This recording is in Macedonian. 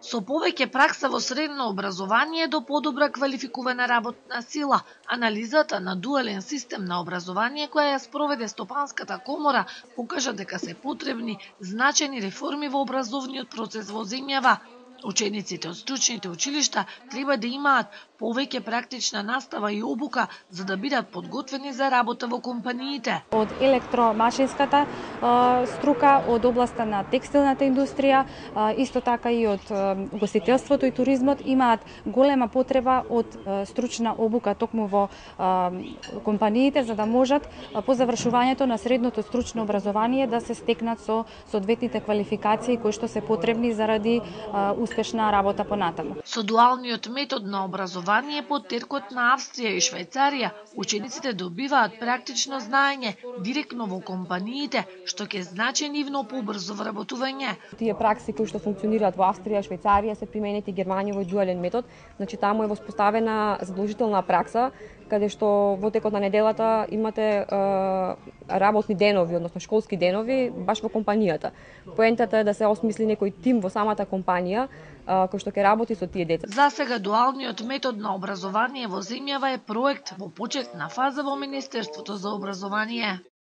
Со повеќе пракса во средно образование до подобра квалификувана работна сила, анализата на дуален систем на образование која ја спроведе Стопанската комора покажа дека се потребни значајни реформи во образовниот процес во земјава. Учениците од стручните училишта треба да имаат повеќе практична настава и обука за да бидат подготвени за работа во компаниите. Од електромашинската струка, од областа на текстилната индустрија, исто така и од гостителството и туризмот имаат голема потреба од стручна обука токму во компаниите за да можат по завршувањето на средното стручно образование да се стекнат со соодветните квалификации кои што се потребни заради успешна работа понатаму. Со дуалниот метод на образование под теркот на Австрија и Швајцарија, учениците добиваат практично знаење директно во компаниите, што ќе значи нивно побрзо вработување. Тие пракси кои што функционираат во Австрија и Швајцарија се применети Германија во дуален метод, значи таму е воспоставена задолжителна пракса каде што во текот на неделата имате работни денови, односно школски денови баш во компанијата. Поентата е да се осмисли некој тим во самата компанија кој што ќе работи со тие деца. За сега дуалниот метод на образование во земјава е проект во почетна фаза во Министерството за образование.